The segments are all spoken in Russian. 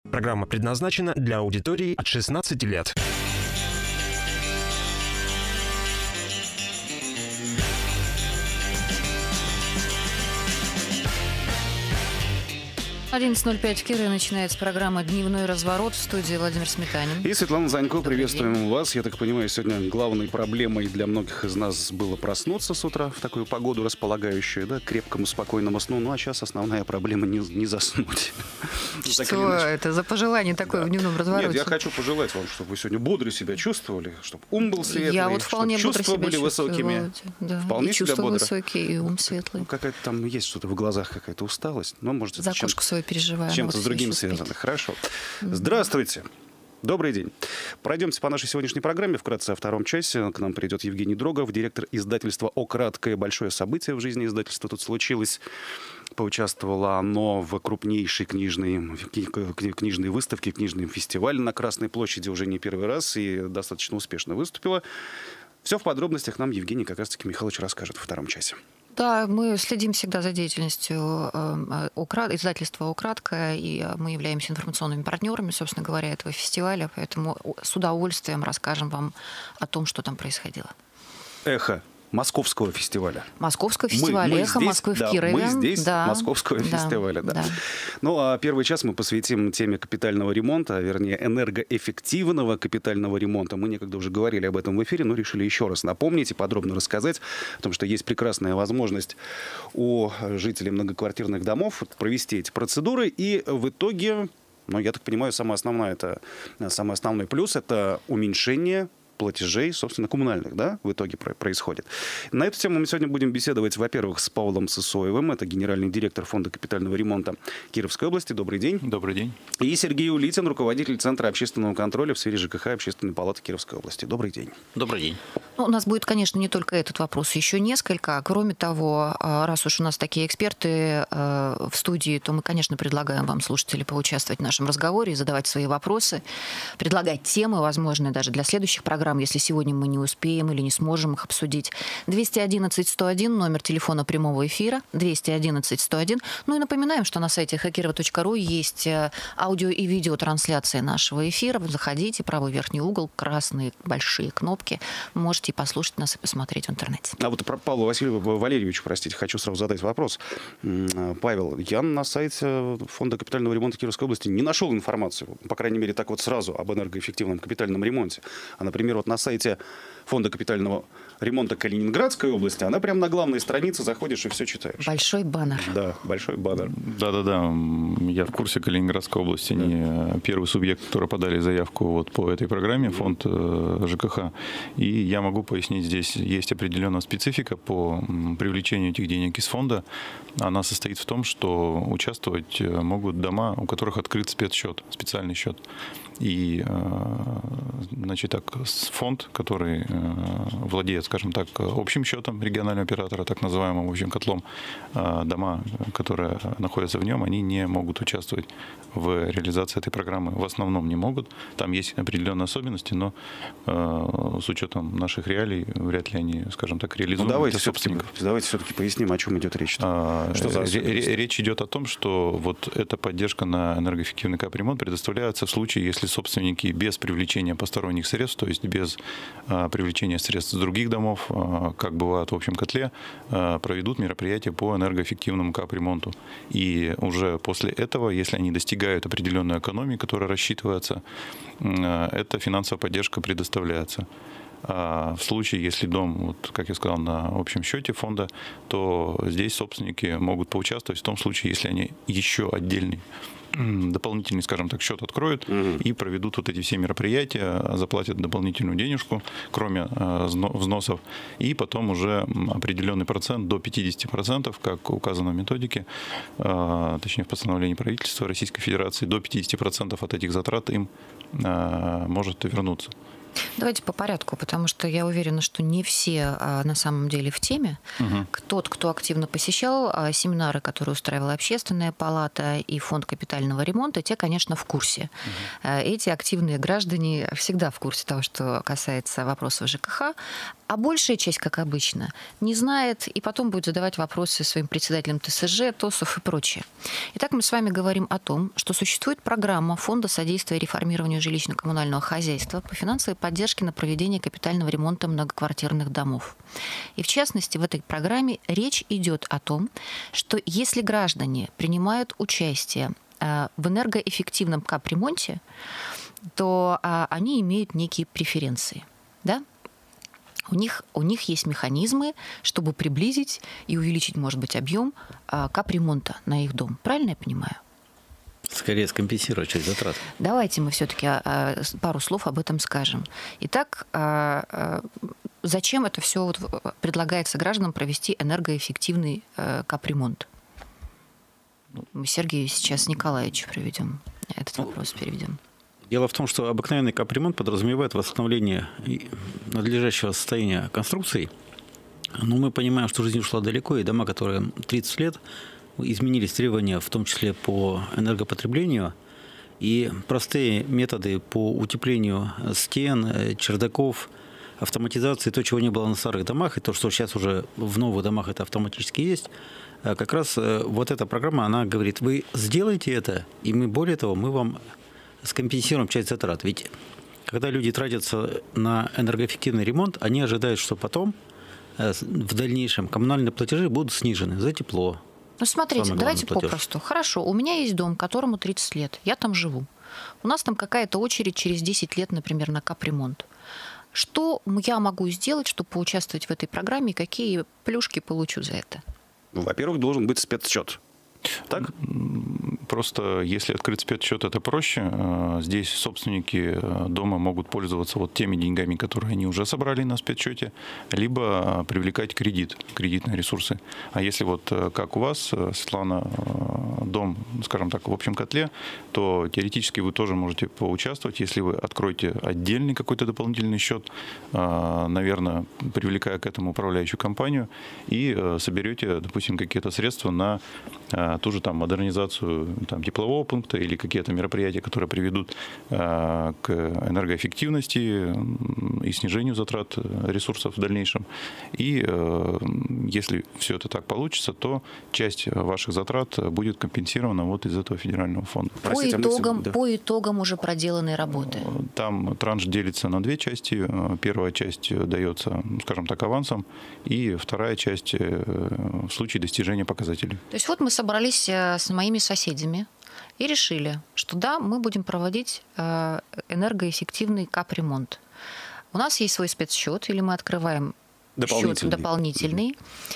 Программа предназначена для аудитории от 16 лет. 11:05 в Кирове начинается программа «Дневной разворот», в студии Владимир Сметанин. И Светлана Занько, приветствуем вас. Я так понимаю, сегодня главной проблемой для многих из нас было проснуться с утра в такую погоду располагающую, да, к крепкому, спокойному сну. Ну, а сейчас основная проблема не заснуть. Что это за пожелание такое в дневном развороте? Нет, я хочу пожелать вам, чтобы вы сегодня бодро себя чувствовали, чтобы ум был светлый, чтобы чувства были высокими. Да. Вполне и себя чувства бодро. высокие, и ум светлый. Ну, какая-то там есть что-то в глазах, какая-то усталость. Но, может, это За кошку свою переживаю. чем-то с другим связано. Хорошо. Здравствуйте. Добрый день. Пройдемте по нашей сегодняшней программе. Вкратце о втором часе. К нам придет Евгений Дрогов, директор издательства «О краткое». Большое событие в жизни издательства тут случилось. Поучаствовало оно в крупнейшей книжной выставке, книжном фестивале на Красной площади уже не первый раз и достаточно успешно выступило. Все в подробностях нам Евгений как раз-таки Михайлович расскажет во втором часе. Да, мы следим всегда за деятельностью издательства «О краткое», и мы являемся информационными партнерами, собственно говоря, этого фестиваля, поэтому с удовольствием расскажем вам о том, что там происходило. Эхо Московского фестиваля. Московского фестиваля, эхо здесь, Москвы в Кирове. Мы здесь, Московского фестиваля, да. Ну, а первый час мы посвятим теме капитального ремонта, а вернее энергоэффективного капитального ремонта. Мы некогда уже говорили об этом в эфире, но решили еще раз напомнить и подробно рассказать, потому что есть прекрасная возможность у жителей многоквартирных домов провести эти процедуры, и в итоге, ну, я так понимаю, самый основной плюс – это уменьшение платежей, собственно, коммунальных, да, в итоге происходит. На эту тему мы сегодня будем беседовать, во-первых, с Павлом Сысоевым, это генеральный директор Фонда капитального ремонта Кировской области. Добрый день. Добрый день. И Сергей Улитин, руководитель Центра общественного контроля в сфере ЖКХ Общественной палаты Кировской области. Добрый день. Добрый день. Ну, у нас будет, конечно, не только этот вопрос, еще несколько. Кроме того, раз уж у нас такие эксперты в студии, то мы, конечно, предлагаем вам, слушатели, поучаствовать в нашем разговоре и задавать свои вопросы, предлагать темы, возможно, даже для следующих программ, если сегодня мы не успеем или не сможем их обсудить. 211-101, номер телефона прямого эфира, 211-101. Ну и напоминаем, что на сайте hackirova.ru есть аудио и видеотрансляция нашего эфира. Заходите, правый верхний угол, красные большие кнопки. Можете послушать нас и посмотреть в интернете. А вот про Павла Валерьевича, простите, хочу сразу задать вопрос. Павел, я на сайте Фонда капитального ремонта Кировской области не нашел информацию, по крайней мере, так вот сразу, об энергоэффективном капитальном ремонте. А, например, вот на сайте Фонда капитального ремонта Калининградской области, она прямо на главной странице, заходишь и все читаешь. Большой баннер. Да, большой баннер. Да. Я в курсе. Калининградской области не первый субъект, который подали заявку вот по этой программе, фонд ЖКХ. И я могу пояснить, здесь есть определенная специфика по привлечению этих денег из фонда. Она состоит в том, что участвовать могут дома, у которых открыт спецсчет, специальный счет. И, значит, так, фонд, который владеет, скажем так, общим счетом регионального оператора, так называемым общим котлом, дома, которые находятся в нем, они не могут участвовать в реализации этой программы. В основном не могут. Там есть определенные особенности, но с учетом наших реалий вряд ли они, скажем так, реализуют. Давайте все-таки поясним, о чем идет речь. Речь идет о том, что вот эта поддержка на энергоэффективный капремонт предоставляется в случае, если собственники без привлечения посторонних средств, то есть без привлечения средств с других домов, как бывает в общем котле, проведут мероприятия по энергоэффективному капремонту. И уже после этого, если они достигают определенной экономии, которая рассчитывается, эта финансовая поддержка предоставляется. А в случае, если дом, вот, как я сказал, на общем счете фонда, то здесь собственники могут поучаствовать в том случае, если они еще отдельный дополнительный, скажем так, счет откроют и проведут вот эти все мероприятия, заплатят дополнительную денежку, кроме взносов, и потом уже определенный процент, до 50%, как указано в методике, точнее в постановлении правительства Российской Федерации, до 50% от этих затрат им может вернуться. Давайте по порядку, потому что я уверена, что не все на самом деле в теме. Тот, кто активно посещал семинары, которые устраивала Общественная палата и Фонд капитального ремонта, те, конечно, в курсе. Эти активные граждане всегда в курсе того, что касается вопросов ЖКХ, а большая часть, как обычно, не знает и потом будет задавать вопросы своим председателям ТСЖ, ТОСов и прочее. Итак, мы с вами говорим о том, что существует программа Фонда содействия реформированию жилищно-коммунального хозяйства по финансовой поддержке на проведение капитального ремонта многоквартирных домов. И в частности, в этой программе речь идет о том, что если граждане принимают участие в энергоэффективном капремонте, то они имеют некие преференции. Да? У них есть механизмы, чтобы приблизить и увеличить, может быть, объем капремонта на их дом. Правильно я понимаю? Скорее скомпенсировать часть затрат. Давайте мы все-таки пару слов об этом скажем. Итак, зачем это все предлагается гражданам провести энергоэффективный капремонт? Мы Сергею сейчас Николаевичу проведем этот вопрос, переведем. Дело в том, что обыкновенный капремонт подразумевает восстановление надлежащего состояния конструкций. Но мы понимаем, что жизнь ушла далеко, и дома, которые 30 лет, изменились требования, в том числе по энергопотреблению. И простые методы по утеплению стен, чердаков, автоматизации, то, чего не было на старых домах, и то, что сейчас уже в новых домах это автоматически есть, как раз вот эта программа, она говорит, вы сделайте это, и мы, более того, мы вам скомпенсируем часть затрат. Ведь когда люди тратятся на энергоэффективный ремонт, они ожидают, что потом в дальнейшем коммунальные платежи будут снижены за тепло. Ну, смотрите, давайте попросту. Хорошо, у меня есть дом, которому 30 лет, я там живу. У нас там какая-то очередь через 10 лет, например, на капремонт. Что я могу сделать, чтобы поучаствовать в этой программе, и какие плюшки получу за это? Ну, во-первых, должен быть спецсчет. Так? Просто если открыть спецсчет, это проще. Здесь собственники дома могут пользоваться вот теми деньгами, которые они уже собрали на спецсчете, либо привлекать кредитные ресурсы. А если вот как у вас, Светлана, дом, скажем так, в общем котле, то теоретически вы тоже можете поучаствовать, если вы откроете отдельный какой-то дополнительный счет, наверное, привлекая к этому управляющую компанию, и соберете, допустим, какие-то средства на ту же там модернизацию там, теплового пункта или какие-то мероприятия, которые приведут к энергоэффективности и снижению затрат ресурсов в дальнейшем. И если все это так получится, то часть ваших затрат будет компенсирована вот из этого федерального фонда. По итогам уже проделанной работы. Там транш делится на две части. Первая часть дается, скажем так, авансом, и вторая часть в случае достижения показателей. То есть вот мы собрались с моими соседями и решили, что да, мы будем проводить энергоэффективный капремонт. У нас есть свой спецсчет, или мы открываем счет дополнительный.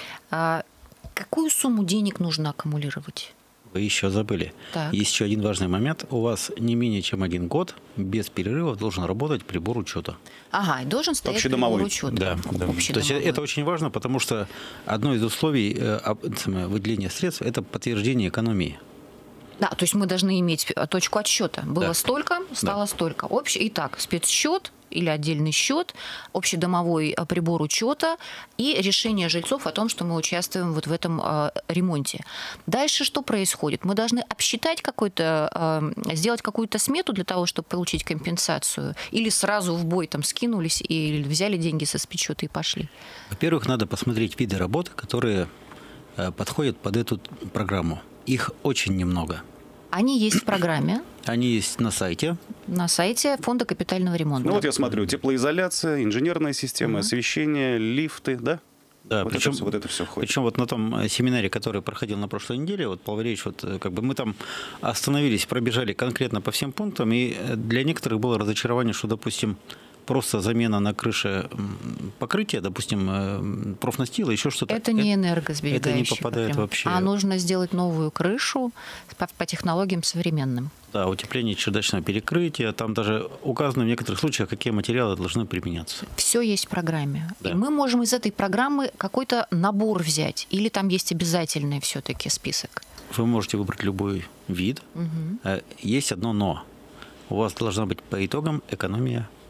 Какую сумму денег нужно аккумулировать? Вы еще забыли. Так. Есть еще один важный момент. У вас не менее чем 1 год без перерывов должен работать прибор учета. Ага, и должен стоять прибор учета. Да. То есть это очень важно, потому что одно из условий выделения средств – это подтверждение экономии. Да, то есть мы должны иметь точку отсчета. Было столько, стало столько. Итак, спецсчет или отдельный счет, общедомовой прибор учета и решение жильцов о том, что мы участвуем вот в этом ремонте. Дальше что происходит? Мы должны обсчитать сделать какую-то смету для того, чтобы получить компенсацию? Или сразу в бой там скинулись и взяли деньги со спецсчета и пошли? Во-первых, надо посмотреть виды работ, которые подходят под эту программу. Их очень немного. Они есть в программе? Они есть на сайте. На сайте Фонда капитального ремонта. Ну вот я смотрю, теплоизоляция, инженерная система, освещение, лифты, да? Да, вот это все входит. Причем вот на том семинаре, который проходил на прошлой неделе, вот Павел Валерьевич, мы там остановились, пробежали конкретно по всем пунктам, и для некоторых было разочарование, что, допустим, просто замена на крыше покрытия, допустим, профнастила, еще что-то. Это не энергосберегающий. Это не попадает вообще. А нужно сделать новую крышу по технологиям современным. Да, утепление чердачного перекрытия. Там даже указано в некоторых случаях, какие материалы должны применяться. Все есть в программе. Да. И мы можем из этой программы какой-то набор взять. Или там есть обязательный все-таки список? Вы можете выбрать любой вид. Есть одно «но». У вас должна быть по итогам экономия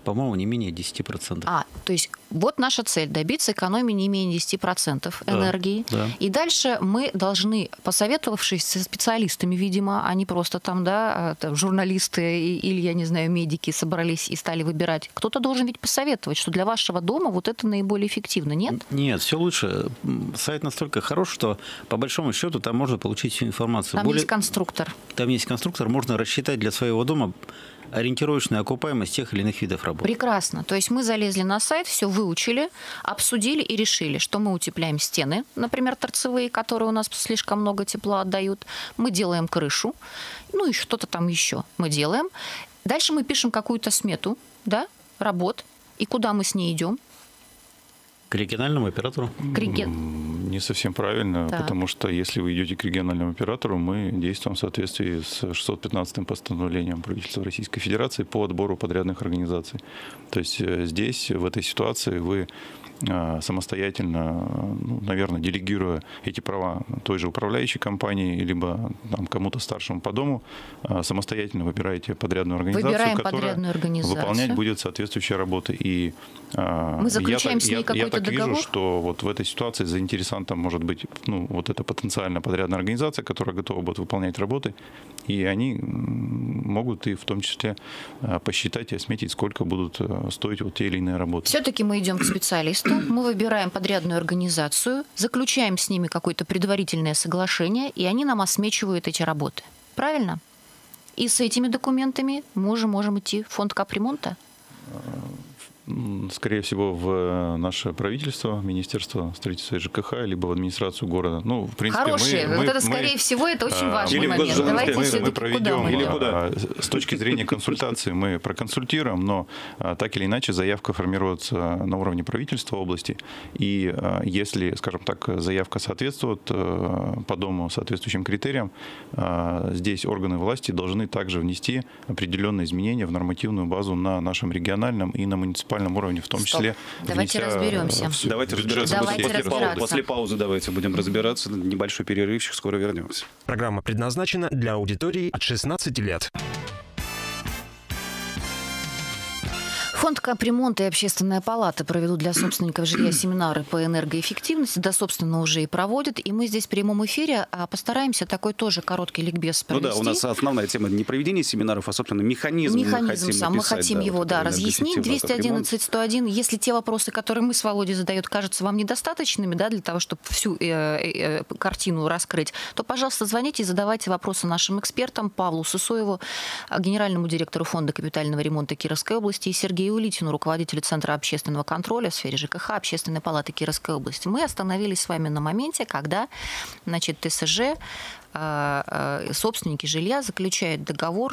по-моему, не менее 10%. То есть вот наша цель – добиться экономии не менее 10% энергии. Да. И дальше мы должны, посоветовавшись со специалистами, видимо, а не просто там, журналисты или, я не знаю, медики собрались и стали выбирать, кто-то должен ведь посоветовать, что для вашего дома вот это наиболее эффективно, нет? Нет, все лучше. Сайт настолько хорош, что по большому счету там можно получить всю информацию. Там есть конструктор. Там есть конструктор, можно рассчитать для своего дома ориентировочную окупаемость тех или иных видов работ. Прекрасно. То есть мы залезли на сайт, все выучили, обсудили и решили, что мы утепляем стены, например, торцевые, которые у нас слишком много тепла отдают. Мы делаем крышу, и что-то там еще мы делаем. Дальше мы пишем какую-то смету, работ, и куда мы с ней идем. К региональному оператору? Не совсем правильно, потому что если вы идете к региональному оператору, мы действуем в соответствии с 615-м постановлением правительства Российской Федерации по отбору подрядных организаций. То есть здесь, в этой ситуации, вы самостоятельно, наверное, делегируя эти права той же управляющей компании, либо кому-то старшему по дому, самостоятельно выбираете подрядную организацию, которая выполнять будет соответствующие работы. И мы заключаем с ней какой-то договор? Вижу, что вот в этой ситуации заинтересантом может быть вот эта потенциально подрядная организация, которая готова будет выполнять работы, и они могут и в том числе посчитать и отметить, сколько будут стоить вот те или иные работы. Все-таки мы идем к специалисту, мы выбираем подрядную организацию, заключаем с ними какое-то предварительное соглашение, и они нам осмечивают эти работы. Правильно? И с этими документами мы уже можем идти в фонд капремонта? Скорее всего, в наше правительство, Министерство строительства и ЖКХ, либо в администрацию города. В принципе, скорее всего, это очень важный момент. Мы проведем, или куда? С точки зрения консультации мы проконсультируем, но так или иначе заявка формируется на уровне правительства области. И если, скажем так, заявка соответствует по дому соответствующим критериям, здесь органы власти должны также внести определенные изменения в нормативную базу на нашем региональном и на муниципальном уровне, в том числе. Давайте разберемся. Давайте разбираться. После паузы давайте будем разбираться. Небольшой перерывчик, скоро вернемся. Программа предназначена для аудитории от 16 лет. Фонд капремонта и Общественная палата проведут для собственников жилья семинары по энергоэффективности, собственно, уже и проводят. И мы здесь в прямом эфире постараемся такой тоже короткий ликбез провести. У нас основная тема не проведение семинаров, а, собственно, механизм. Мы хотим его разъяснить. 211-101. Если те вопросы, которые мы с Володей задаем, кажутся вам недостаточными, для того, чтобы всю картину раскрыть, то, пожалуйста, звоните и задавайте вопросы нашим экспертам Павлу Сысоеву, генеральному директору Фонда капитального ремонта Кировской области, и Сергею Улитину, руководителю Центра общественного контроля в сфере ЖКХ Общественной палаты Кировской области. Мы остановились с вами на моменте, когда, ТСЖ, собственники жилья заключают договор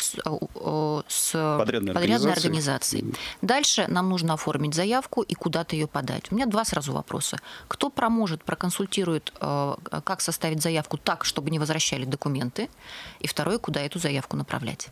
с подрядной организацией. Дальше нам нужно оформить заявку и куда-то ее подать. У меня два сразу вопроса. Кто поможет, проконсультирует, как составить заявку так, чтобы не возвращали документы? И второе, куда эту заявку направлять?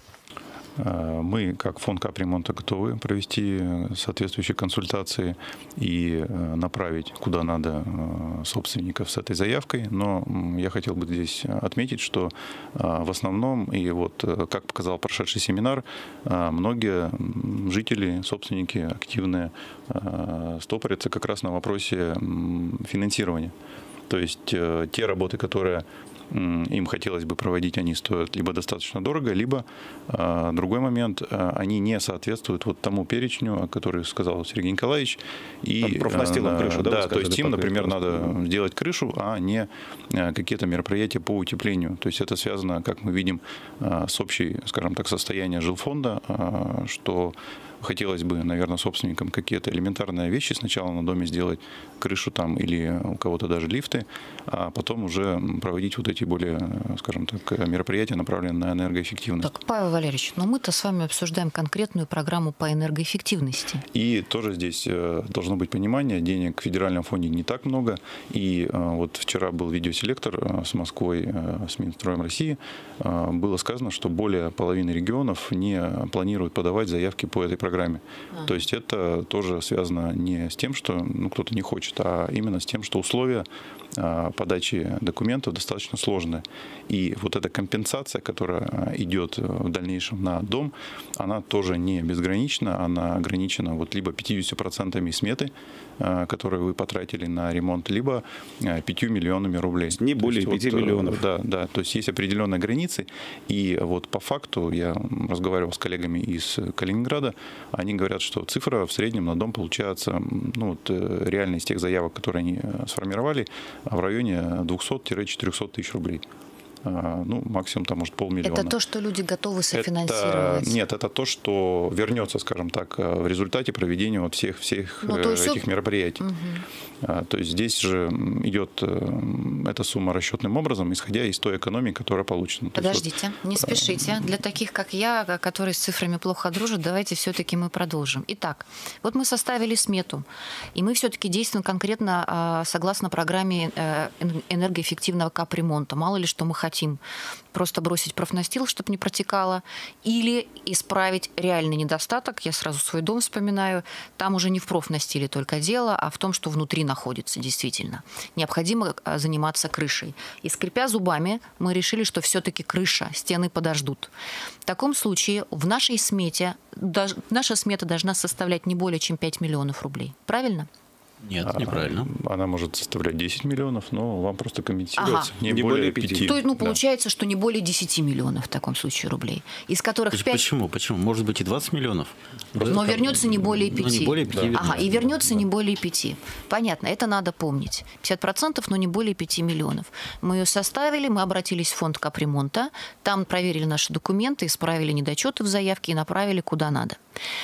Мы, как фонд капремонта, готовы провести соответствующие консультации и направить куда надо собственников с этой заявкой. Но я хотел бы здесь отметить, что в основном, и вот как показал прошедший семинар, многие жители, собственники активные стопорятся как раз на вопросе финансирования. То есть те работы, которые им хотелось бы проводить, они стоят либо достаточно дорого, либо другой момент, они не соответствуют вот тому перечню, о котором сказал Сергей Николаевич. И профнастилом крышу, да, то есть им, например, надо сделать крышу, а не какие-то мероприятия по утеплению. То есть это связано, как мы видим, с общей, скажем так, состоянием жилфонда, что хотелось бы, наверное, собственникам какие-то элементарные вещи сначала на доме сделать, крышу там или у кого-то даже лифты, а потом уже проводить вот эти более, скажем так, мероприятия, направленные на энергоэффективность. Так, Павел Валерьевич, но мы-то с вами обсуждаем конкретную программу по энергоэффективности. И тоже здесь должно быть понимание, денег в федеральном фонде не так много. И вот вчера был видеоселектор с Москвой, с Минстроем России. Было сказано, что более половины регионов не планируют подавать заявки по этой программе. То есть это тоже связано не с тем, что кто-то не хочет, а именно с тем, что условия подачи документов достаточно сложные. сложная. И вот эта компенсация, которая идет в дальнейшем на дом, она тоже не безгранична, она ограничена вот либо 50% сметы, которые вы потратили на ремонт, либо 5 миллионами рублей. Не более 5 миллионов. Да, то есть есть определенные границы. И вот по факту, я разговаривал с коллегами из Калининграда, они говорят, что цифра в среднем на дом получается, ну, вот, реально из тех заявок, которые они сформировали, в районе 200-400 тысяч рублей. Ну, максимум, там, может, 500 000. Это то, что люди готовы софинансировать? Нет, это то, что вернется, скажем так, в результате проведения вот всех этих мероприятий. Угу. То есть здесь же идет эта сумма расчетным образом, исходя из той экономии, которая получена. Подождите, не спешите. Для таких, как я, которые с цифрами плохо дружат, давайте все-таки мы продолжим. Итак, вот мы составили смету, и мы все-таки действуем конкретно согласно программе энергоэффективного капремонта. Мало ли, что мы хотим просто бросить профнастил, чтобы не протекало, или исправить реальный недостаток. Я сразу свой дом вспоминаю. Там уже не в профнастиле только дело, а в том, что внутри находится действительно. Необходимо заниматься крышей. И скрипя зубами, мы решили, что все-таки крыша, стены подождут. В таком случае в нашей смете, наша смета должна составлять не более чем 5 миллионов рублей. Правильно? Нет, неправильно. Она может составлять 10 миллионов, но вам просто компенсируется не более 5. То есть, получается, что не более 10 миллионов в таком случае рублей, из которых 5... Почему? Может быть и 20 миллионов. Но вернется не более 5. Не более 5. Ага, и вернется не более 5. Понятно, это надо помнить. 50%, но не более 5 миллионов. Мы ее составили, мы обратились в фонд капремонта, там проверили наши документы, исправили недочеты в заявке и направили куда надо.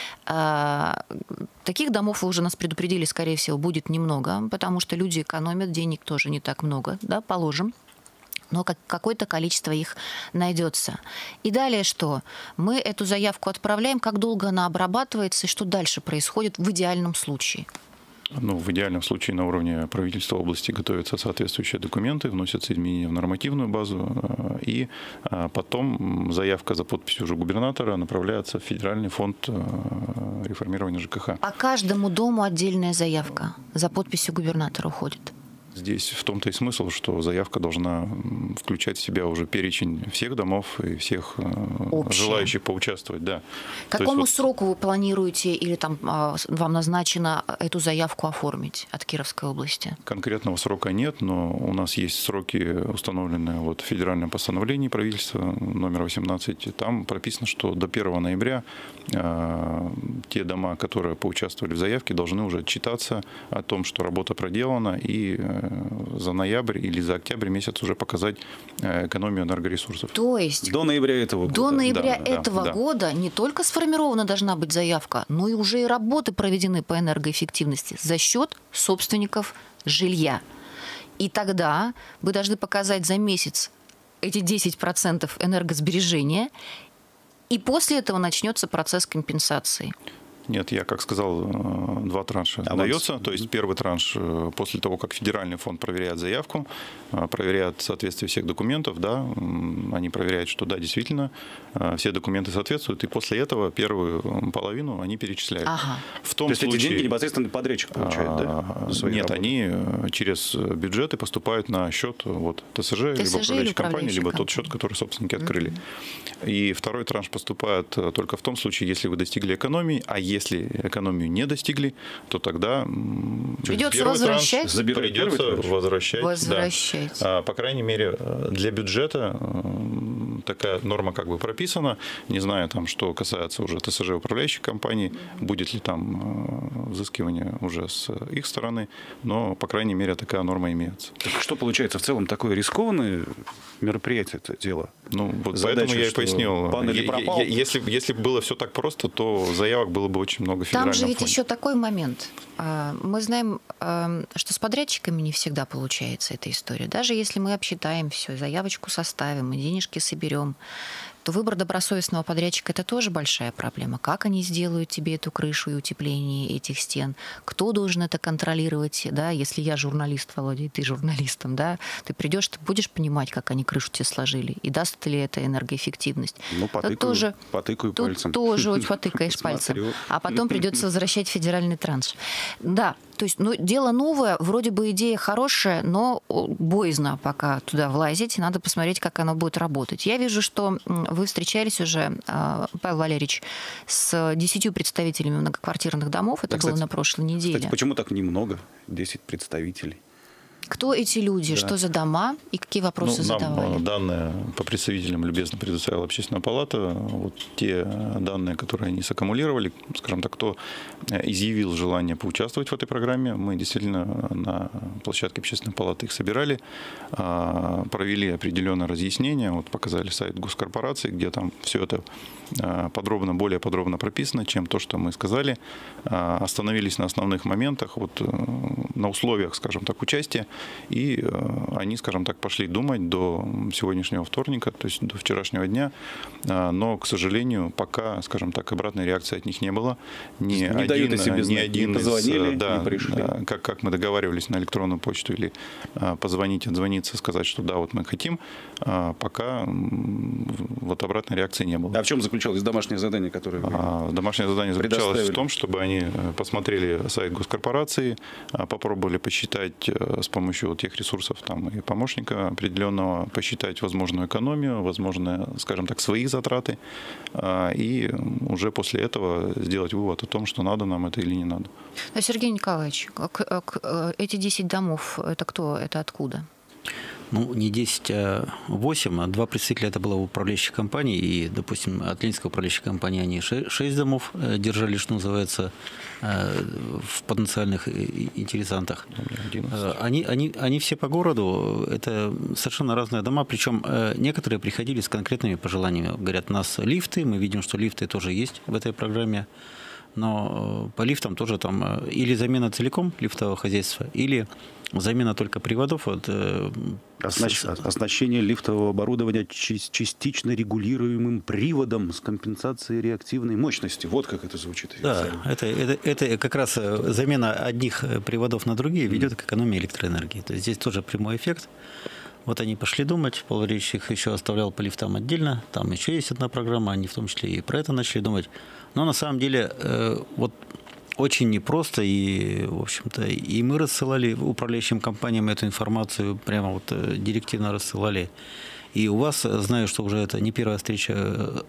Таких домов, вы уже нас предупредили, скорее всего, будет немного, потому что люди экономят, денег тоже не так много, да, положим. Но какое-то количество их найдется. И далее что? Мы эту заявку отправляем, как долго она обрабатывается и что дальше происходит в идеальном случае? Ну, в идеальном случае на уровне правительства области готовятся соответствующие документы, вносятся изменения в нормативную базу, и потом заявка за подписью уже губернатора направляется в Федеральный фонд реформирования ЖКХ. По каждому дому отдельная заявка за подписью губернатора уходит? Здесь в том-то и смысл, что заявка должна включать в себя уже перечень всех домов и всех желающих поучаствовать. Да. Какому сроку вы планируете или там вам назначено эту заявку оформить от Кировской области? Конкретного срока нет, но у нас есть сроки, установленные вот в федеральном постановлении правительства номер 18. Там прописано, что до 1 ноября те дома, которые поучаствовали в заявке, должны уже отчитаться о том, что работа проделана, и за ноябрь или за октябрь месяц уже показать экономию энергоресурсов. То есть до ноября этого года. До ноября этого года не только сформирована должна быть заявка, но и уже и работы проведены по энергоэффективности за счет собственников жилья. И тогда вы должны показать за месяц эти 10% энергосбережения, и после этого начнется процесс компенсации. Нет, я, как сказал, 2 транша дается. То есть первый транш после того, как федеральный фонд проверяет заявку, проверяет соответствие всех документов, да, они проверяют, что да, действительно, все документы соответствуют, и после этого первую половину они перечисляют. Ага. То есть эти деньги непосредственно подрядчик получает, да? Нет, они через бюджеты поступают на счет вот, ТСЖ либо управляющей компании, либо тот счет, который собственники открыли. И второй транш поступает только в том случае, если вы достигли экономии, а если экономию не достигли, то тогда придется возвращать. Возвращать. Да. По крайней мере, для бюджета такая норма как бы прописана. Не знаю, там, что касается уже ТСЖ управляющей компании, будет ли там взыскивание уже с их стороны, но, по крайней мере, такая норма имеется. Так что получается в целом такое рискованное мероприятие это дело? Ну, вот поэтому я и пояснил. Если бы было все так просто, то заявок было бы очень много в федеральном фонде. Там же ведь фонде. еще такой момент. Мы знаем, что с подрядчиками не всегда получается эта история. Даже если мы обсчитаем все, заявочку составим, и денежки соберем, то выбор добросовестного подрядчика – это тоже большая проблема. Как они сделают тебе эту крышу и утепление этих стен? Кто должен это контролировать? Да? Если я журналист, Володя, и ты журналистом, да? Ты придешь, ты будешь понимать, как они крышу тебе сложили, и даст ли это энергоэффективность? Ну, потыкаю пальцем. Тоже потыкаешь пальцем. А потом придется возвращать федеральный транш. Да, То есть, ну, дело новое, вроде бы идея хорошая, но боязно пока туда влазить, надо посмотреть, как оно будет работать. Я вижу, что вы встречались уже, Павел Валерьевич, с 10 представителями многоквартирных домов, это было на прошлой неделе. Кстати, почему так немного, 10 представителей? Кто эти люди, что за дома и какие вопросы задавали? Нам данные по представителям любезно предоставила Общественная палата. Вот те данные, которые они саккумулировали, скажем так, кто изъявил желание поучаствовать в этой программе, мы действительно на площадке Общественной палаты их собирали, провели определенное разъяснение, вот показали сайт госкорпорации, где там все это более подробно прописано, чем то, что мы сказали. Остановились на основных моментах, вот на условиях, скажем так, участия. И они, скажем так, пошли думать до сегодняшнего вторника, то есть до вчерашнего дня. Но, к сожалению, пока, скажем так, обратной реакции от них не было. Ни один из, как мы договаривались на электронную почту или позвонить, отзвониться, сказать, что да, вот мы хотим, пока вот обратной реакции не было. А в чем заключалось домашнее задание, которое вы Домашнее задание заключалось в том, чтобы они посмотрели сайт госкорпорации, попробовали посчитать с помощью вот тех ресурсов там, и помощника определенного, посчитать возможную экономию, возможные, скажем так, свои затраты, и уже после этого сделать вывод о том, что надо нам это или не надо. Сергей Николаевич, эти 10 домов, это кто, это откуда? Ну, не 10, а 8. А 2 представителя это было в управляющей компании. И, допустим, от Ленинской управляющей компании они 6 домов держали, что называется, в потенциальных интересантах. Они все по городу. Это совершенно разные дома. Причем некоторые приходили с конкретными пожеланиями. Говорят, у нас лифты. Мы видим, что лифты тоже есть в этой программе. Но по лифтам тоже там или замена целиком лифтового хозяйства, или замена только приводов. Оснащение лифтового оборудования частично регулируемым приводом с компенсацией реактивной мощности. Вот как это звучит. Да, это как раз замена одних приводов на другие ведет к экономии электроэнергии. То есть здесь тоже прямой эффект. Вот они пошли думать, Павел Валерьевич их еще оставлял по лифтам отдельно, там еще есть одна программа, они в том числе и про это начали думать. Но на самом деле вот очень непросто, и, в общем-то, и мы рассылали управляющим компаниям эту информацию, прямо вот директивно рассылали. И у вас, знаю, что уже это не первая встреча,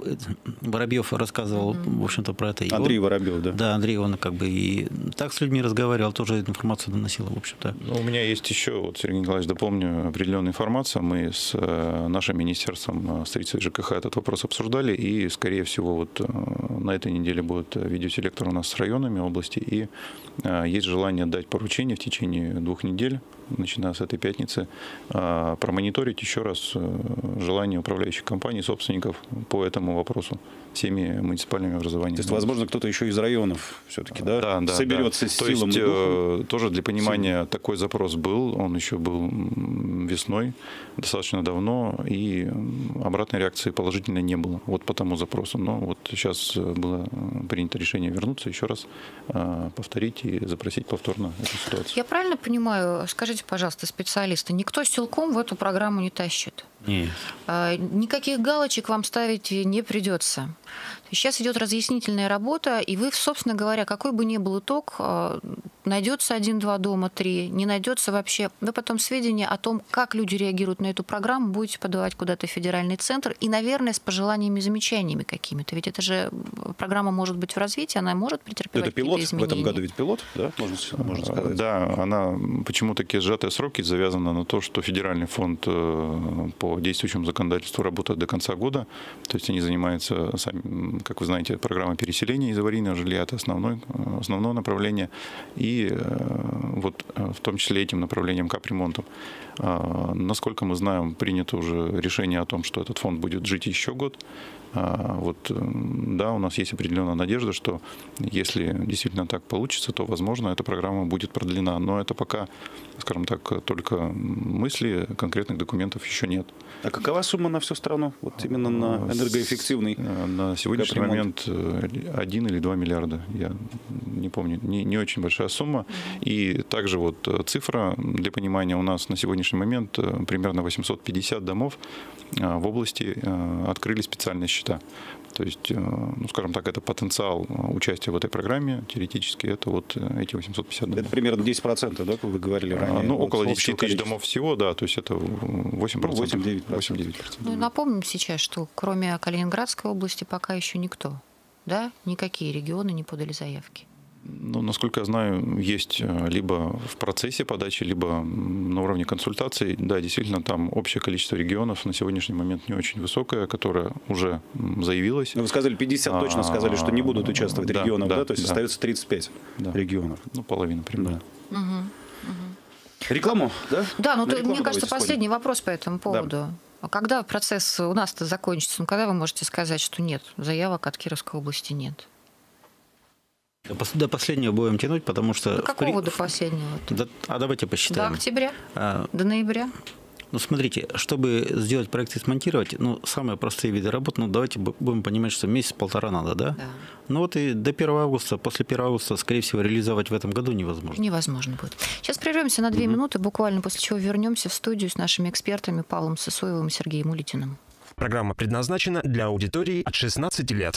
Воробьев рассказывал, в общем-то, про это. Андрей Воробьев, да? Да, Андрей, он как бы и так с людьми разговаривал, тоже информацию доносил, в общем-то. Ну, у меня есть еще, вот, Сергей Николаевич, дополню определенную информацию. Мы с нашим министерством строительства и ЖКХ этот вопрос обсуждали, и, скорее всего, вот на этой неделе будет видеоселектор у нас с районами области, и есть желание дать поручение в течение 2 недель, начиная с этой пятницы, промониторить еще раз желание управляющих компаний, собственников по этому вопросу всеми муниципальными образованиями. То есть, возможно, кто-то еще из районов все-таки, да, соберется с силом и духом? Тоже для понимания, такой запрос был, он еще был весной, достаточно давно, и обратной реакции положительной не было вот по тому запросу. Но вот сейчас было принято решение вернуться, еще раз повторить и запросить повторно эту ситуацию. Я правильно понимаю, скажите, пожалуйста, специалисты, никто силком в эту программу не тащит? Нет. Никаких галочек вам ставить не придется. Сейчас идет разъяснительная работа, и вы, собственно говоря, какой бы ни был итог, найдется 1-2 дома, 3, не найдется вообще, вы потом сведения о том, как люди реагируют на эту программу, будете подавать куда-то в федеральный центр, и, наверное, с пожеланиями и замечаниями какими-то. Ведь это же программа может быть в развитии, она может претерпевать какие-то изменения. В этом году ведь пилот, да, можно сказать? Да, она почему такие сжатые сроки завязаны на то, что федеральный фонд по действующему законодательству работает до конца года, то есть они занимаются, сами, как вы знаете, программа переселения из аварийного жилья, это основное направление, и вот в том числе этим направлением капремонтом. Насколько мы знаем, принято уже решение о том, что этот фонд будет жить еще год. Вот, да, у нас есть определенная надежда, что если действительно так получится, то, возможно, эта программа будет продлена. Но это пока, скажем так, только мысли, конкретных документов еще нет. А какова сумма на всю страну? Вот именно на энергоэффективный На сегодняшний момент 1 или 2 миллиарда. Я не помню. Не очень большая сумма. И также вот цифра для понимания: у нас на сегодняшний момент примерно 850 домов в области открыли специальные счета. То есть, ну, скажем так, это потенциал участия в этой программе теоретически, это вот эти 850 домов. Это примерно 10%, да, как вы говорили ранее? Ну, около 10 тысяч домов всего, да, то есть это 8%. 8-9%. Ну, и напомним сейчас, что кроме Калининградской области пока еще никто, да, никакие регионы не подали заявки. Ну, насколько я знаю, есть либо в процессе подачи, либо на уровне консультаций. Да, действительно, там общее количество регионов на сегодняшний момент не очень высокое, которое уже заявилось. Ну, вы сказали, 50 точно сказали, что не будут участвовать регионов, да? То есть остается 35 регионов. Ну, половина примерно. Рекламу, да? Да, ну, мне кажется, последний вопрос по этому поводу. А когда процесс у нас-то закончится? Ну, когда вы можете сказать, что нет, заявок от Кировской области нет? До последнего будем тянуть, потому что... До какого до последнего? А давайте посчитаем. До октября? До ноября? Ну, смотрите, чтобы сделать проект и смонтировать, ну, самые простые виды работ, ну, давайте будем понимать, что месяц-полтора надо, да? Да. Ну, вот и до 1 августа, после 1 августа, скорее всего, реализовать в этом году невозможно. Невозможно будет. Сейчас прервемся на 2 минуты, буквально, после чего вернемся в студию с нашими экспертами Павлом Сысоевым и Сергеем Улитиным. Программа предназначена для аудитории от 16 лет.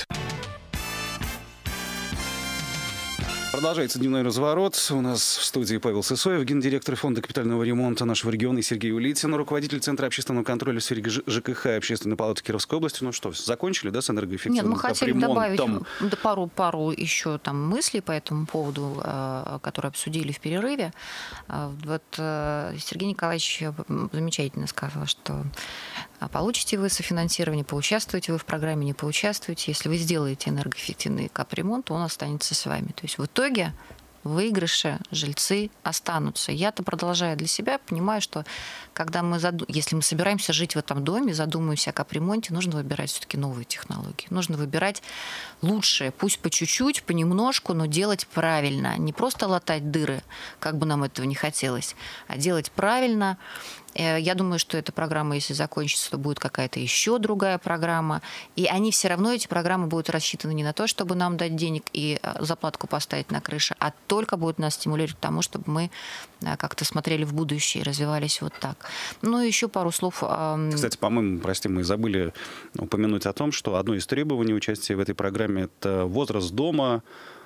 Продолжается дневной разворот. У нас в студии Павел Сысоев, гендиректор фонда капитального ремонта нашего региона, и Сергей Улитин, руководитель Центра общественного контроля в сфере ЖКХ и Общественной палаты Кировской области. Ну что, закончили, да, с энергоэффективным капремонтом? Нет, мы хотели добавить пару еще там мыслей по этому поводу, которые обсудили в перерыве. Вот Сергей Николаевич замечательно сказал, что получите вы софинансирование, поучаствуете вы в программе, не поучаствуете. Если вы сделаете энергоэффективный капремонт, он останется с вами. То есть в итоге выигрыши жильцы останутся. Я-то, продолжая для себя, понимаю, что когда если мы собираемся жить в этом доме, задумываемся о капремонте, нужно выбирать все-таки новые технологии. Нужно выбирать лучшее, пусть по чуть-чуть, понемножку, но делать правильно. Не просто латать дыры, как бы нам этого не хотелось, а делать правильно. Я думаю, что эта программа, если закончится, то будет какая-то еще другая программа. И они все равно, эти программы, будут рассчитаны не на то, чтобы нам дать денег и заплатку поставить на крыше, а только будут нас стимулировать к тому, чтобы мы как-то смотрели в будущее и развивались вот так. Ну и еще пару слов. Кстати, по-моему, мы забыли упомянуть о том, что одно из требований участия в этой программе – это возраст дома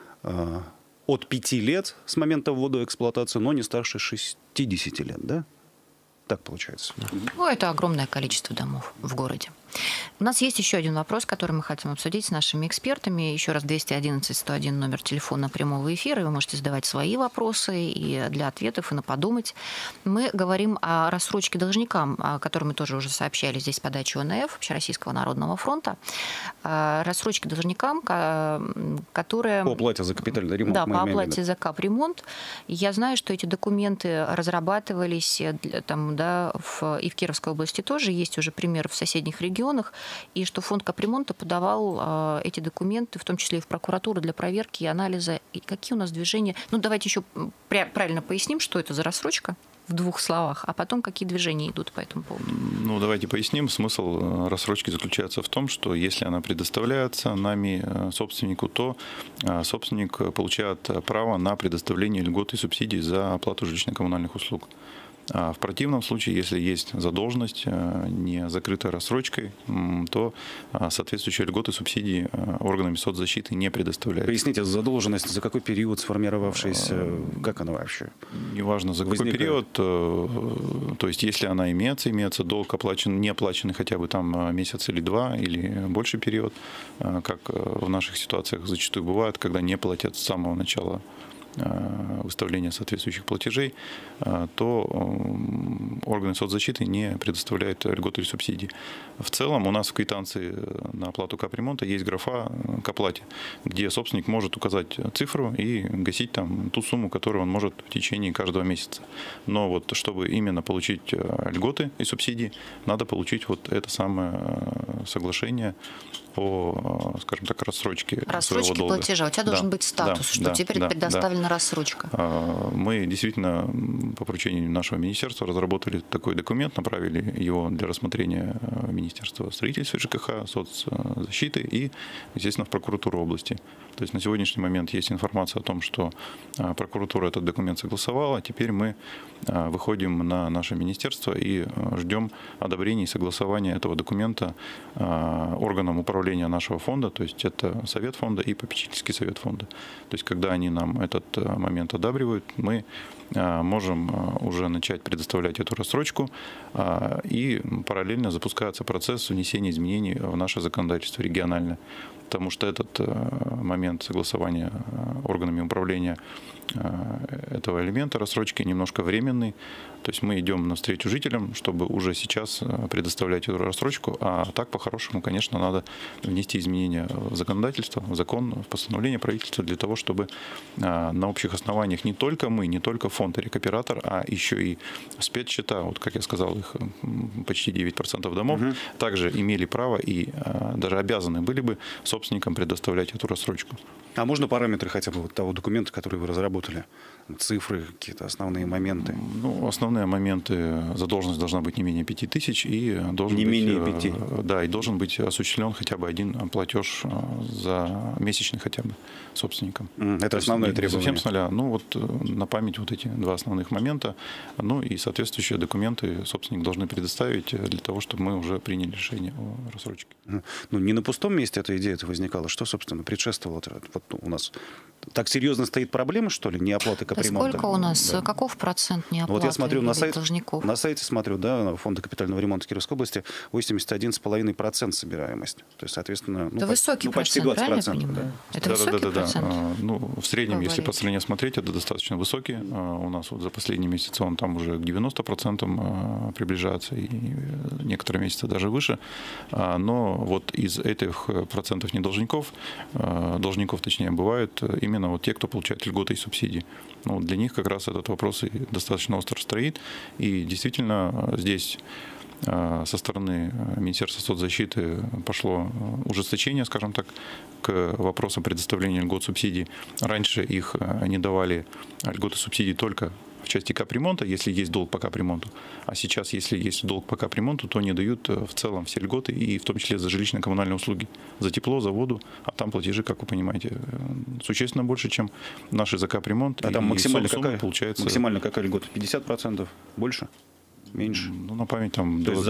от 5 лет с момента ввода в эксплуатацию, но не старше 60 лет, да? Так получается. Ну, это огромное количество домов в городе. У нас есть еще один вопрос, который мы хотим обсудить с нашими экспертами. Еще раз 211-101 номер телефона прямого эфира. Вы можете задавать свои вопросы и для ответов, и на подумать. Мы говорим о рассрочке должникам, о которой мы тоже уже сообщали здесь с подачи ОНФ, Общероссийского народного фронта. Рассрочке должникам, которые... По оплате за капитальный ремонт. Да, по оплате за капремонт. Я знаю, что эти документы разрабатывались там, да, и в Кировской области тоже. Есть уже примеры в соседних регионах. И что фонд капремонта подавал эти документы, в том числе и в прокуратуру, для проверки и анализа. И какие у нас движения... Ну, давайте еще правильно поясним, что это за рассрочка в 2 словах, а потом какие движения идут по этому поводу. Ну, давайте поясним. Смысл рассрочки заключается в том, что если она предоставляется нами собственнику, то собственник получает право на предоставление льгот и субсидий за оплату жилищно-коммунальных услуг. В противном случае, если есть задолженность, не закрытая рассрочкой, то соответствующие льготы, субсидии органами соцзащиты не предоставляются. Поясните, задолженность за какой период сформировавшаяся, как она вообще? Неважно, за какой период. То есть, если она имеется долг оплачен, не оплаченный хотя бы там месяц или 2, или больше период, как в наших ситуациях зачастую бывает, когда не платят с самого начала выставления соответствующих платежей, то органы соцзащиты не предоставляют льготы или субсидии. В целом у нас в квитанции на оплату капремонта есть графа к оплате, где собственник может указать цифру и гасить там ту сумму, которую он может в течение каждого месяца. Но вот чтобы именно получить льготы и субсидии, надо получить вот это самое соглашение по, скажем так, рассрочке своего долга. Платежа. У тебя должен быть статус, что тебе предоставлена именно рассрочка? Мы действительно по поручению нашего министерства разработали такой документ, направили его для рассмотрения Министерства строительства, ЖКХ, соцзащиты и, естественно, в прокуратуру области. То есть на сегодняшний момент есть информация о том, что прокуратура этот документ согласовала. Теперь мы выходим на наше министерство и ждем одобрения и согласования этого документа органам управления нашего фонда, то есть это совет фонда и попечительский совет фонда. То есть когда они нам этот момент одабривают, мы можем уже начать предоставлять эту рассрочку, и параллельно запускается процесс внесения изменений в наше законодательство региональное. Потому что этот момент согласования органами управления этого элемента рассрочки немножко временный. То есть мы идем навстречу жителям, чтобы уже сейчас предоставлять эту рассрочку. А так, по-хорошему, конечно, надо внести изменения в законодательство, в закон, в постановление правительства для того, чтобы на общих основаниях не только мы, не только фонд и рекоператор, а еще и спецсчета, вот как я сказал, их почти 9% домов, также имели право и даже обязаны были бы собственникам предоставлять эту рассрочку. А можно параметры хотя бы вот того документа, который вы разработали? Цифры, какие-то основные моменты? Ну, основные моменты: задолженность должна быть не менее 5000 и должен не быть, менее 5. Да, и должен быть осуществлен хотя бы один платеж за месячный хотя бы собственникам. Это основное требование. Совсем с нуля. Ну вот на память вот эти два основных момента. Ну и соответствующие документы собственник должны предоставить для того, чтобы мы уже приняли решение о рассрочке. Ну не на пустом месте эта идея возникала. Что, собственно, предшествовало? Вот у нас так серьезно стоит проблема, что ли, неоплаты капремонта? Сколько у нас, да. Каков процент неоплаты? Вот я смотрю на сайте смотрю, да, Фонда капитального ремонта Кировской области 81,5% собираемость. То есть, соответственно, это высокий почти 20%. Правильно я понимаю? Да. Это высокий процент? Ну, в среднем, если по стране смотреть, это достаточно высокий. У нас вот за последние месяцы он там уже к 90% приближается, и некоторые месяцы даже выше. Но вот из этих процентов недолжников, должников, точнее, бывают именно вот те, кто получает льготы и субсидии. Ну, для них как раз этот вопрос и достаточно остро стоит. И действительно здесь со стороны Министерства соцзащиты пошло ужесточение, скажем так, к вопросам предоставления льгот субсидий. Раньше их не давали льготы субсидий только в части капремонта, если есть долг по капремонту. А сейчас, если есть долг по капремонту, то не дают в целом все льготы, и в том числе за жилищно-коммунальные услуги. За тепло, за воду, а там платежи, как вы понимаете, существенно больше, чем наши за капремонт. А там максимально какая? Получается... Максимально какая льгота? 50%? Больше? Меньше? Ну, на память там до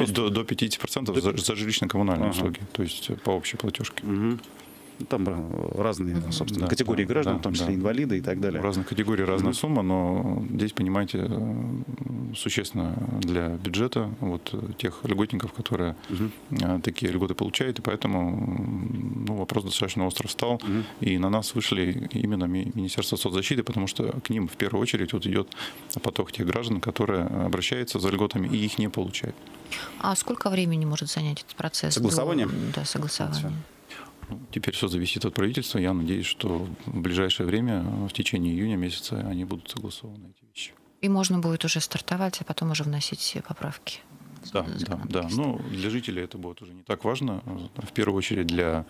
50% за жилищно-коммунальные услуги, то есть по общей платежке. Там разные, собственно, категории граждан, в том числе инвалиды и так далее. В разных категориях разная сумма, но здесь, понимаете, существенно для бюджета вот тех льготников, которые такие льготы получают, и поэтому вопрос достаточно остро встал, и на нас вышли именно Министерство соцзащиты, потому что к ним в первую очередь вот идет поток тех граждан, которые обращаются за льготами и их не получают. А сколько времени может занять этот процесс? Согласование? Да, согласование. Теперь все зависит от правительства. Я надеюсь, что в ближайшее время, в течение июня месяца, они будут согласованы, эти вещи. И можно будет уже стартовать, а потом уже вносить все поправки. Да. Но для жителей это будет уже не так важно. В первую очередь для...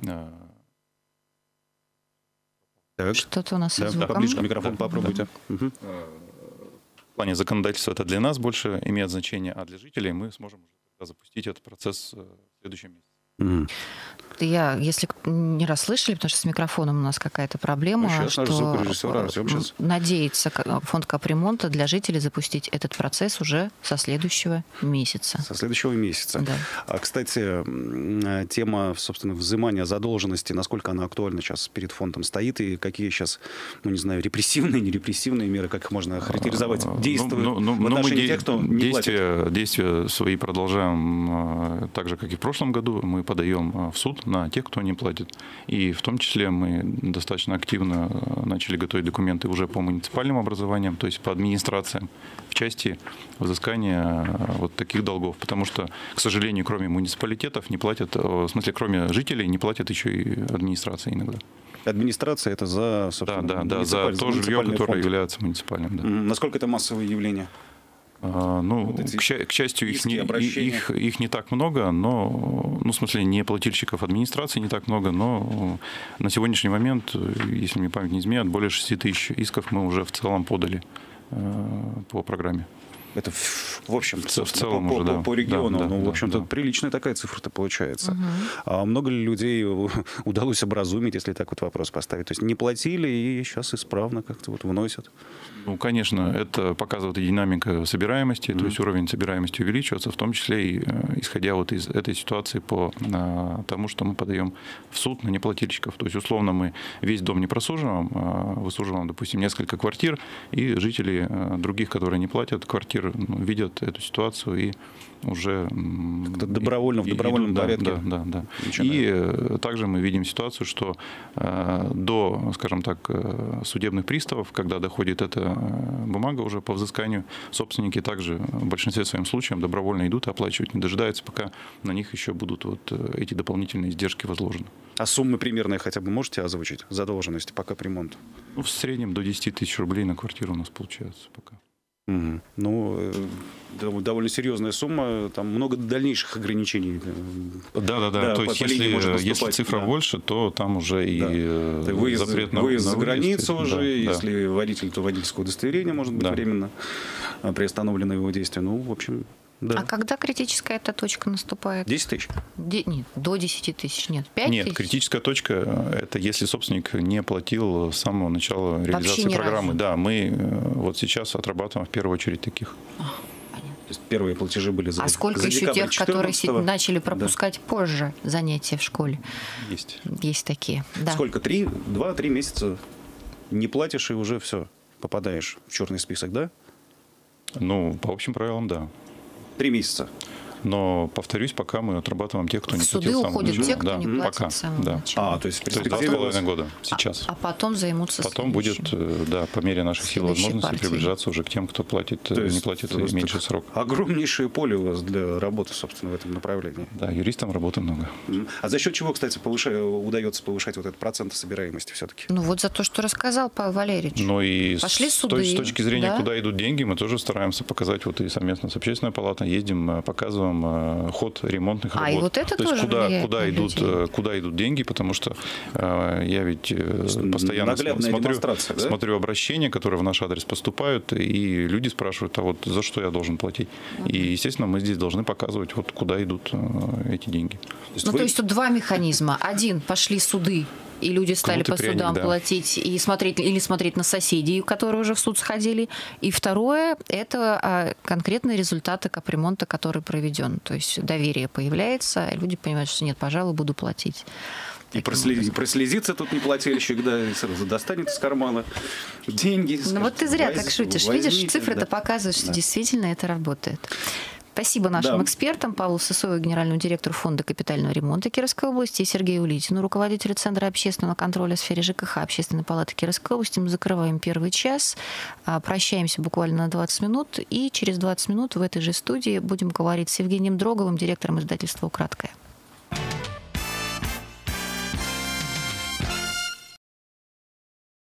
Что-то у нас со звуком. Поближе к микрофону попробуйте. В плане законодательства это для нас больше имеет значение, а для жителей мы сможем уже запустить этот процесс в следующем месяце. Если не расслышали, потому что с микрофоном у нас какая-то проблема, что надеется фонд капремонта для жителей запустить этот процесс уже со следующего месяца. Со следующего месяца. Да. А, кстати, тема, собственно, взимания задолженности, насколько она актуальна сейчас перед фондом стоит, и какие сейчас, репрессивные, нерепрессивные меры, как их можно характеризовать, действуют в отношении тех, кто не платит? Действия свои продолжаем так же, как и в прошлом году. Мы подаем в суд на тех, кто не платит. И в том числе мы достаточно активно начали готовить документы уже по муниципальным образованиям, то есть по администрациям, в части взыскания вот таких долгов. Потому что, к сожалению, кроме муниципалитетов не платят, в смысле, кроме жителей, не платят еще и администрация иногда. Администрация — это за, собственно, за то жилье, которое является муниципальным. Да. Насколько это массовое явление? Ну, вот к счастью, их не так много, но, ну, в смысле, не плательщиков администрации не так много, но на сегодняшний момент, если мне память не изменяет, более 6 тысяч исков мы уже в целом подали по программе. Это в общем, в целом уже, да. По региону. Да, ну, в общем-то, приличная такая цифра-то получается. А много ли людей удалось образумить, если так вот вопрос поставить? То есть не платили и сейчас исправно как-то вот вносят? Ну, конечно, это показывает и динамика собираемости, то есть уровень собираемости увеличивается, в том числе и исходя вот из этой ситуации по тому, что мы подаем в суд на неплательщиков. То есть, условно, мы весь дом не просуживаем, высуживаем, допустим, несколько квартир, и жители других, которые не платят квартир, видят эту ситуацию и уже в добровольном порядке. Да. И также мы видим ситуацию, что до, скажем так, судебных приставов, когда доходит эта бумага уже по взысканию, собственники также в большинстве своем случаев добровольно идут и оплачивают, не дожидаются, пока на них еще будут вот эти дополнительные издержки возложены. А суммы примерные хотя бы можете озвучить? Задолженности по капремонту? Ну, в среднем до 10 тысяч рублей на квартиру у нас получается пока. Ну, довольно серьезная сумма, там много дальнейших ограничений. Да. То есть, если цифра больше, то там уже и запрет на выезд за границу уже, если водитель, то водительское удостоверение может быть временно приостановлено его действие. Ну, в общем... Да. А когда критическая эта точка наступает? 10 тысяч? Нет, до 10 тысяч нет. 5 тысяч? Нет, критическая точка – это если собственник не платил с самого начала реализации программы. Да, мы вот сейчас отрабатываем в первую очередь таких. То есть первые платежи были за сколько за еще тех, которые начали пропускать позже занятия в школе? Есть такие. Да. Сколько? 2-3 месяца не платишь, и уже все, попадаешь в черный список, да? Ну, по общим правилам, да. 3 месяца. Но, повторюсь, пока мы отрабатываем тех, кто не платил с самого начала. В суды уходят те, кто не платит с самого начала. То есть в перспективе 2,5 года сейчас. А потом займутся Потом будет, по мере наших сил и возможностей приближаться уже к тем, кто не платит меньший срок. Огромнейшее поле у вас для работы, собственно, в этом направлении. Да, юристам работы много. А за счет чего, кстати, удается повышать вот этот процент собираемости все-таки? Ну вот за то, что рассказал Павел Валерьевич. Ну и пошли суды, с точки зрения, куда идут деньги, мы тоже стараемся показать, вот и совместно с общественной палатой ездим, показываем ход ремонтных работ. И вот это то тоже есть куда идут деньги, потому что я ведь постоянно смотрю обращения, которые в наш адрес поступают, и люди спрашивают, а вот за что я должен платить? И, естественно, мы здесь должны показывать, вот куда идут эти деньги. То есть тут два механизма. Один, пошли суды, и люди стали по судам платить и смотреть на соседей, которые уже в суд сходили. И второе – это конкретные результаты капремонта, который проведен. То есть доверие появляется, и люди понимают, что нет, пожалуй, буду платить. И прослезится тут неплательщик, да, и сразу достанет из кармана деньги. Ну вот ты зря так шутишь. Видишь, цифры-то показывают, что действительно это работает. Спасибо нашим экспертам, Павлу Сысоеву, генеральному директору Фонда капитального ремонта Кировской области, и Сергею Улитину, руководителю Центра общественного контроля в сфере ЖКХ Общественной палаты Кировской области. Мы закрываем первый час, прощаемся буквально на 20 минут, и через 20 минут в этой же студии будем говорить с Евгением Дроговым, директором издательства «Украдкое».